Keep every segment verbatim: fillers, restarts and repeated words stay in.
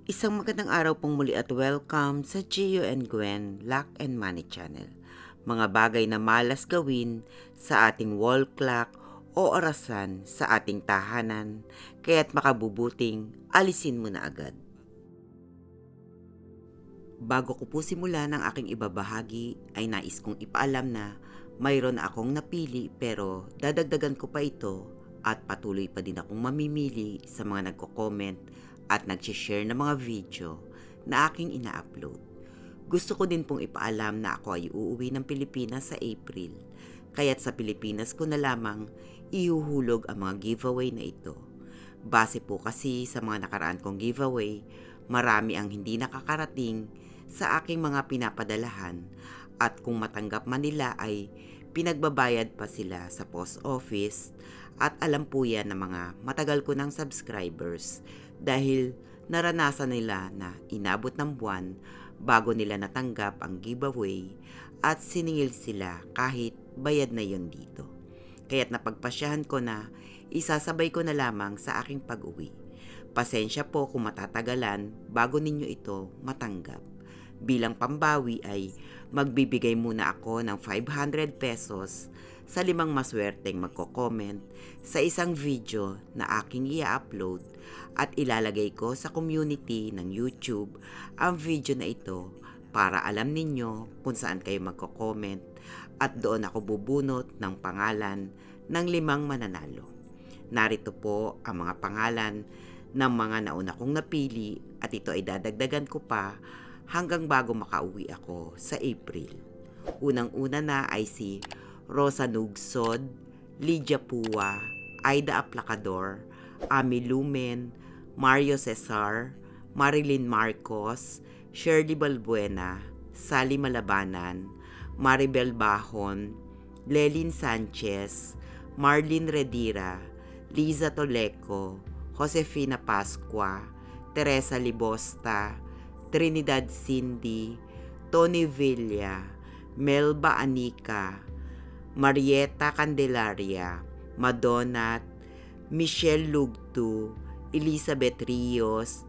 Isang magandang araw pong muli at welcome sa Gio and Gwen Luck and Money Channel. Mga bagay na malas gawin sa ating wall clock o orasan sa ating tahanan, kaya't makabubuting alisin mo na agad. Bago ko po simulan ang aking ibabahagi ay nais kong ipaalam na mayroon na akong napili pero dadagdagan ko pa ito at patuloy pa din akong mamimili sa mga nagko-comment at nag-share ng mga video na aking ina-upload. Gusto ko din pong ipaalam na ako ay uuwi ng Pilipinas sa April, kaya't sa Pilipinas ko na lamang ihuhulog ang mga giveaway na ito. Base po kasi sa mga nakaraan kong giveaway, marami ang hindi nakakarating sa aking mga pinapadalahan at kung matanggap man nila ay pinagbabayad pa sila sa post office at alam po yan ng mga matagal ko ng subscribers dahil naranasan nila na inabot ng buwan bago nila natanggap ang giveaway at siningil sila kahit bayad na yon dito. Kaya't napagpasyahan ko na isasabay ko na lamang sa aking pag-uwi. Pasensya po kung matatagalan bago ninyo ito matanggap. Bilang pambawi ay magbibigay muna ako ng five hundred pesos sa limang maswerteng magko-comment sa isang video na aking i-upload at ilalagay ko sa community ng YouTube ang video na ito para alam ninyo kung saan kayo magko-comment at doon ako bubunot ng pangalan ng limang mananalo. Narito po ang mga pangalan ng mga nauna kong napili at ito ay dadagdagan ko pa hanggang bago makauwi ako sa April. Unang-una na ay si Rosa Nugsod, Lydia Pua, Aida Aplacador, Ami Lumen, Mario Cesar, Marilyn Marcos, Shirley Balbuena, Sally Malabanan, Maribel Bahon, Lelyn Sanchez, Marlene Redira, Liza Toleco, Josefina Pascua, Teresa Libosta, Trinidad Cindy, Tony Villa, Melba Anica, Marieta Candelaria, Madonat, Michelle Lugtu, Elizabeth Rios,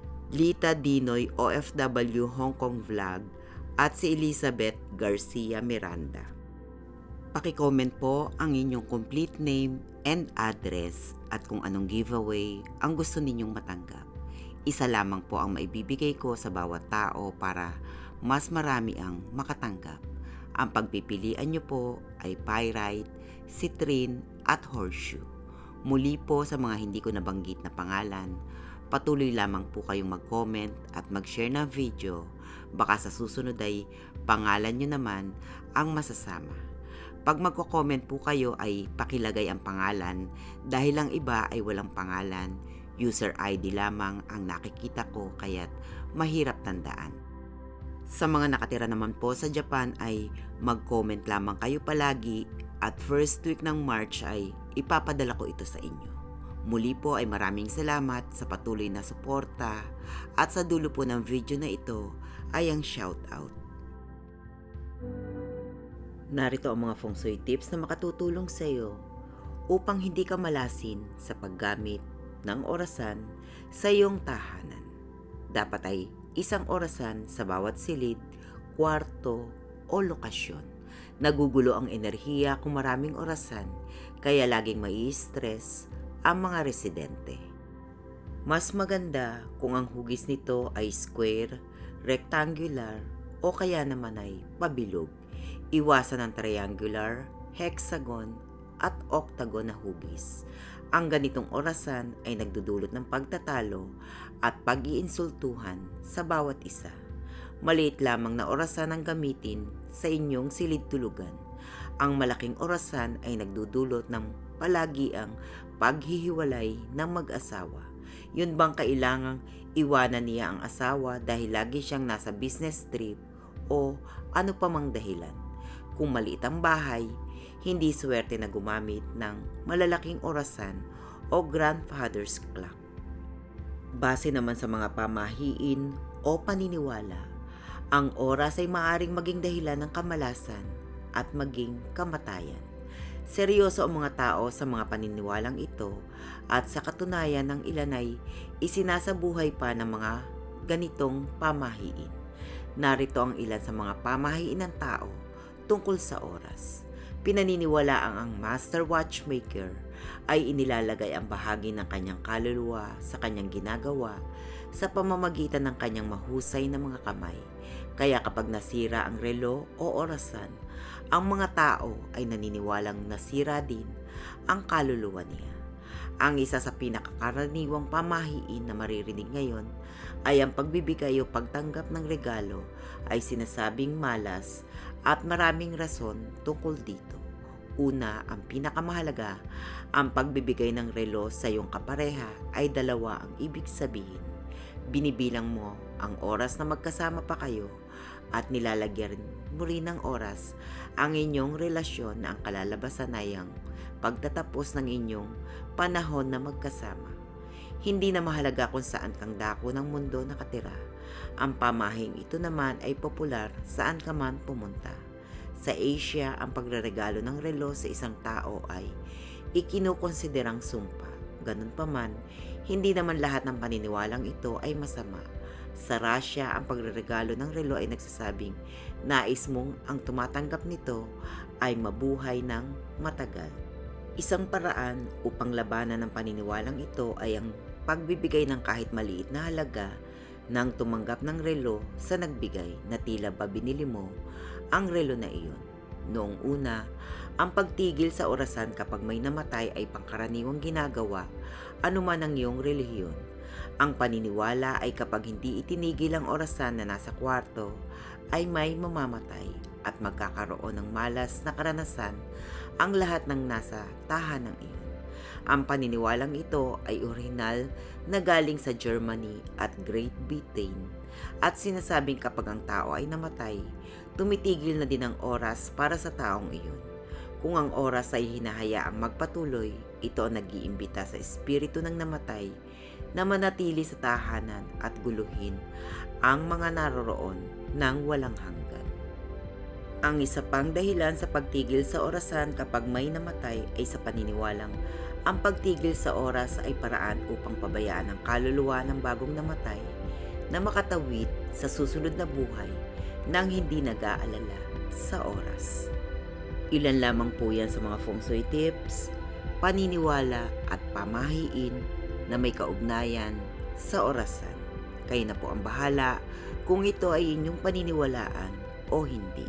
Lita Dinoy O F W Hong Kong Vlog, at si Elizabeth Garcia Miranda. Paki-comment po ang inyong complete name and address at kung anong giveaway ang gusto ninyong matanggap. Isa lamang po ang maibibigay ko sa bawat tao para mas marami ang makatanggap. Ang pagpipilian nyo po ay Pyrite, Citrine at Horseshoe. Muli po sa mga hindi ko nabanggit na pangalan, patuloy lamang po kayong mag-comment at mag-share ng video. Baka sa susunod ay pangalan nyo naman ang masasama. Pag magko-comment po kayo ay pakilagay ang pangalan dahil ang iba ay walang pangalan. User I D lamang ang nakikita ko kaya't mahirap tandaan. Sa mga nakatira naman po sa Japan ay mag-comment lamang kayo palagi at first week ng March ay ipapadala ko ito sa inyo. Muli po ay maraming salamat sa patuloy na suporta at sa dulo po ng video na ito ay ang shoutout. Narito ang mga feng shui tips na makatutulong sa iyo upang hindi ka malasin sa paggamit ng orasan sa iyong tahanan. Dapat ay isang orasan sa bawat silid, kwarto o lokasyon. Nagugulo ang enerhiya kung maraming orasan, kaya laging mai-stress ang mga residente. Mas maganda kung ang hugis nito ay square, rectangular o kaya naman ay pabilog. Iwasan ang triangular, hexagon at octagon na hugis. Ang ganitong orasan ay nagdudulot ng pagtatalo at pag-iinsultuhan sa bawat isa. Maliit lamang na orasan ang gamitin sa inyong silid-tulugan. Ang malaking orasan ay nagdudulot ng palagiang paghihiwalay ng mag-asawa. Yun bang kailangang iwanan niya ang asawa dahil lagi siyang nasa business trip o ano pa mang dahilan? Kung maliit ang bahay, hindi swerte na gumamit ng malalaking orasan o grandfather's clock. Base naman sa mga pamahiin o paniniwala, ang oras ay maaaring maging dahilan ng kamalasan at maging kamatayan. Seryoso ang mga tao sa mga paniniwalang ito at sa katunayan ng ilan ay isinasabuhay pa ng mga ganitong pamahiin. Narito ang ilan sa mga pamahiin ng tao tungkol sa oras. Pinaniniwalaang ang master watchmaker ay inilalagay ang bahagi ng kanyang kaluluwa sa kanyang ginagawa sa pamamagitan ng kanyang mahusay na mga kamay. Kaya kapag nasira ang relo o orasan, ang mga tao ay naniniwalang nasira din ang kaluluwa niya. Ang isa sa pinakakaraniwang pamahiin na maririnig ngayon ay ang pagbibigay o pagtanggap ng regalo ay sinasabing malas at maraming rason tungkol dito. Una, ang pinakamahalaga, ang pagbibigay ng relo sa iyong kapareha ay dalawa ang ibig sabihin. Binibilang mo ang oras na magkasama pa kayo at nilalagyan mo rin ng oras ang inyong relasyon na ang kalalabasan ay ang pagtatapos ng inyong panahon na magkasama. Hindi na mahalaga kung saan kang dako ng mundo nakatira. Ang pamahing ito naman ay popular saan ka man pumunta. Sa Asia, ang pagreregalo ng relo sa isang tao ay ikinukonsiderang sumpa. Ganun pa man, hindi naman lahat ng paniniwalang ito ay masama. Sa Russia, ang pagreregalo ng relo ay nagsasabing nais mong ang tumatanggap nito ay mabuhay ng matagal. Isang paraan upang labanan ng paniniwalang ito ay ang pagbibigay ng kahit maliit na halaga nang tumanggap ng relo sa nagbigay na tila ba binili mo ang relo na iyon. Noong una, ang pagtigil sa orasan kapag may namatay ay pangkaraniwang ginagawa anuman ang iyong relihiyon. Ang paniniwala ay kapag hindi itinigil ang orasan na nasa kwarto ay may mamamatay at magkakaroon ng malas na karanasan ang lahat ng nasa tahanang iyon. Ang paniniwalang ito ay orihinal na galing sa Germany at Great Britain at sinasabing kapag ang tao ay namatay, tumitigil na din ang oras para sa taong iyon. Kung ang oras ay hinahayaang magpatuloy, ito ang nag-iimbita sa espiritu ng namatay na manatili sa tahanan at guluhin ang mga naroroon ng walang hanggan. Ang isa pang dahilan sa pagtigil sa orasan kapag may namatay ay sa paniniwalang ang pagtigil sa oras ay paraan upang pabayaan ang kaluluwa ng bagong namatay na makatawid sa susunod na buhay nang hindi nag-aalala sa oras. Ilan lamang po yan sa mga feng shui tips, paniniwala at pamahiin na may kaugnayan sa orasan. Kayo na po ang bahala kung ito ay inyong paniniwalaan o hindi.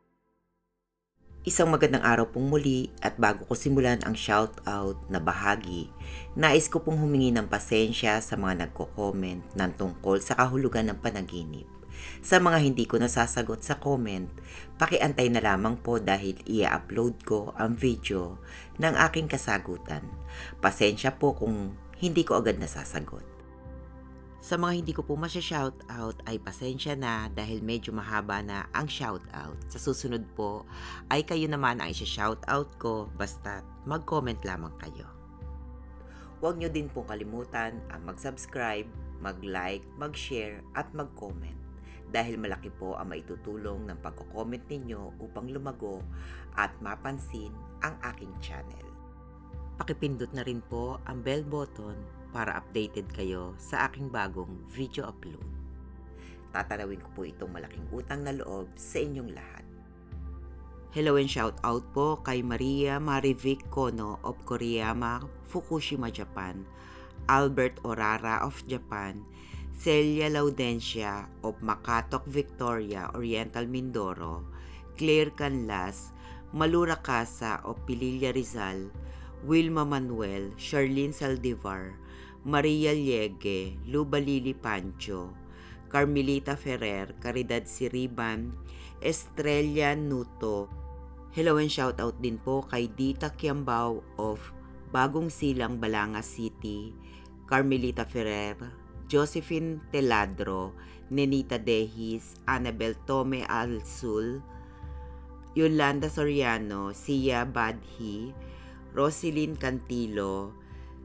Isang magandang araw pong muli at bago ko simulan ang shoutout na bahagi, nais ko pong humingi ng pasensya sa mga nagko-comment ng tungkol sa kahulugan ng panaginip. Sa mga hindi ko nasasagot sa comment, pakiantay na lamang po dahil i-upload ko ang video ng aking kasagutan. Pasensya po kung hindi ko agad nasasagot. Sa mga hindi ko po masya-shoutout ay pasensya na dahil medyo mahaba na ang shoutout. Sa susunod po ay kayo naman ang isya-shoutout ko basta mag-comment lamang kayo. Huwag nyo din pong kalimutan ang mag-subscribe, mag-like, mag-share at mag-comment dahil malaki po ang maitutulong ng pagko-comment ninyo upang lumago at mapansin ang aking channel. Pakipindot na rin po ang bell button para updated kayo sa aking bagong video upload. Tatanawin ko po itong malaking utang na loob sa inyong lahat. Hello and shout out po kay Maria Marivic Kono of Koriyama, Fukushima, Japan, Albert Orara of Japan, Celia Laudencia of Makatok, Victoria, Oriental, Mindoro, Claire Canlas, Malura Casa of Pililla, Rizal, Wilma Manuel, Charlene Saldivar, Maria Liege, Luba Lili Pancho, Carmelita Ferrer, Caridad Siriban, Estrella Nuto. Hello and shoutout din po kay Dita Kiambao of Bagong Silang, Balanga City, Carmelita Ferrer, Josephine Teladro, Nenita Dehis, Annabel Tome Alsul, Yolanda Soriano, Sia Badhi, Roselyn Cantilo,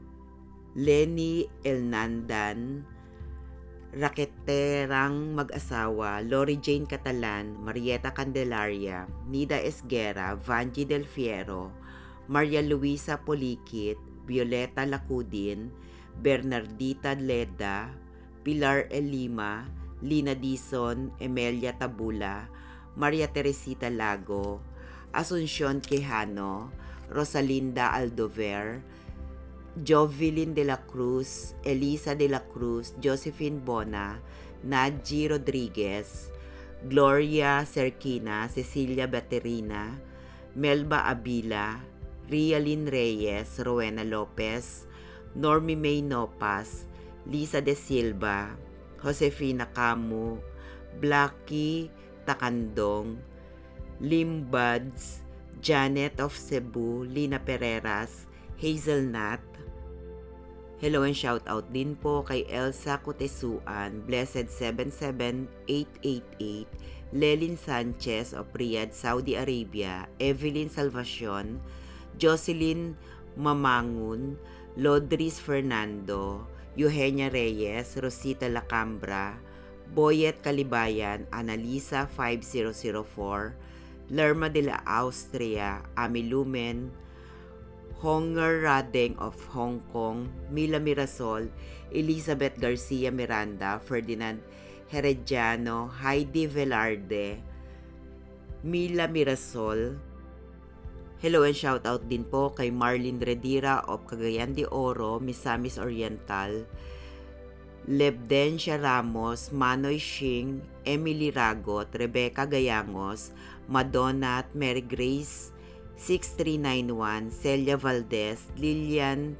Lenny Elnandan, Raketerang Mag-asawa, Lori Jane Catalan, Marieta Candelaria, Nida Esguera, Vanji Del Fiero, Maria Luisa Polikit, Violeta Lacudin, Bernardita Leda, Pilar E. Lima, Lina Dizon, Emelia Tabula, Maria Teresita Lago, Asuncion Quijano, Rosalinda Aldover, Jovelyn de la Cruz, Elisa de la Cruz, Josephine Bona, Nadji Rodriguez, Gloria Cerquina, Cecilia Baterina, Melba Abila, Rialyn Reyes, Rowena Lopez, Normie May Nopas, Lisa De Silva, Josefina Camu, Blackie Takandong, Lim Buds, Janet of Cebu, Lina Pereras, Hazelnut. Hello and shout out din po kay Elsa Kutesuan, Blessed seven seven eight eight eight, Lelin Sanchez of Riyadh, Saudi Arabia, Evelyn Salvacion, Jocelyn Mamangun, Lodris Fernando, Eugenia Reyes, Rosita Lacambra, Boyet Kalibayan, Analisa five zero zero four, Lerma de la Austria, Ami Lumen, Honger Radeng of Hong Kong, Mila Mirasol, Elizabeth Garcia Miranda, Ferdinand Herediano, Heidi Velarde, Mila Mirasol. Hello and shout out din po kay Marlene Redira of Cagayan de Oro, Misamis Oriental, Lebdencia Ramos, Manoy Shing, Emily Ragot, Rebecca Gayangos, Madonna at Mary Grace six three nine one, Celia Valdez, Lilian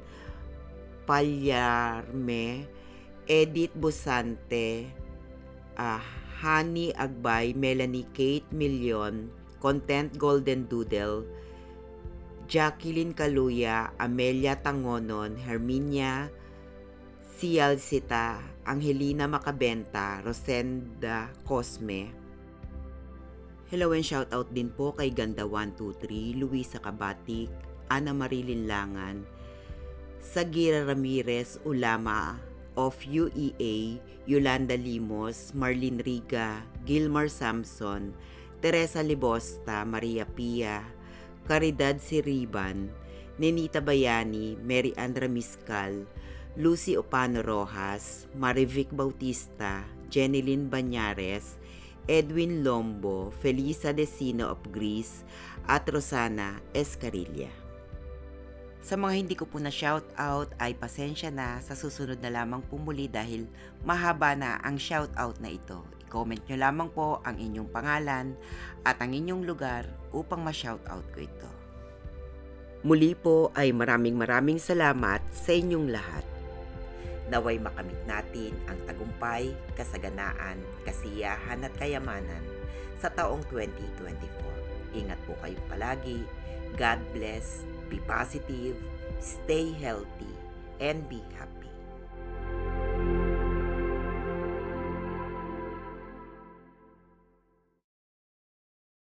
Palyarme, Edith Busante, uh, Hani Agbay, Melanie Kate Million, Content Golden Doodle, Jacqueline Caluya, Amelia Tangonon, Herminia Cialcita, Angelina Macabenta, Rosenda Cosme. Hello and shout out din po kay Ganda one two three, Luisa Kabatik, Ana Marie Linlangan, Sagira Ramirez Ulama of U E A, Yolanda Limos, Marlene Riga, Gilmar Samson, Teresa Libosta, Maria Pia, Caridad Siriban, Nenita Bayani, Mary Andra Miscal, Lucy Opano Rojas, Marivic Bautista, Jenilyn Banyares, Edwin Lombo, Felisa Decino of Greece, at Rosana Escarilla. Sa mga hindi ko po na shout out ay pasensya na, sa susunod na lamang pumuli dahil mahaba na ang shout out na ito. I-comment nyo lamang po ang inyong pangalan at ang inyong lugar upang ma-shout out ko ito. Muli po ay maraming maraming salamat sa inyong lahat. Naway makamit natin ang tagumpay, kasaganaan, kasiyahan at kayamanan sa taong twenty twenty-four. Ingat po kayo palagi. God bless, be positive, stay healthy, and be happy.